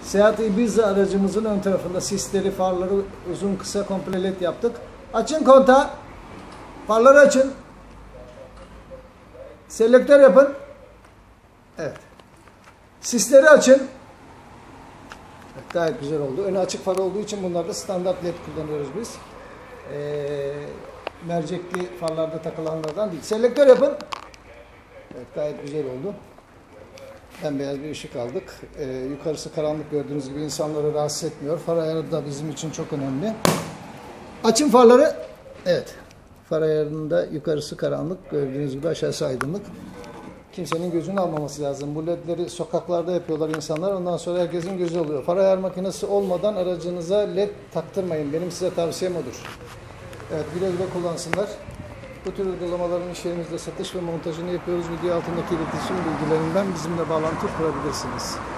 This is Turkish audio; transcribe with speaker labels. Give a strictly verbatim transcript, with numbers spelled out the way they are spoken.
Speaker 1: Seat Ibiza aracımızın ön tarafında sisleri, farları uzun kısa komple led yaptık. Açın kontağı. Farları açın. Selektör yapın. Evet. Sisleri açın. Evet, gayet güzel oldu. Önü açık far olduğu için bunlarda standart led kullanıyoruz biz. Ee, mercekli farlarda takılanlardan değil. Selektör yapın. Evet, gayet güzel oldu. Bembeyaz bir ışık aldık. Ee, yukarısı karanlık, gördüğünüz gibi insanları rahatsız etmiyor. Far ayarı da bizim için çok önemli. Açın farları. Evet. Far ayarında yukarısı karanlık, gördüğünüz gibi aşağısı aydınlık. Kimsenin gözünü almaması lazım. Bu ledleri sokaklarda yapıyorlar insanlar. Ondan sonra herkesin gözü oluyor. Far ayar makinesi olmadan aracınıza led taktırmayın. Benim size tavsiyem odur. Evet, güle güle kullansınlar. Bu tür uygulamaların iş yerimizde satış ve montajını yapıyoruz. Video altındaki iletişim bilgilerinden bizimle bağlantı kurabilirsiniz.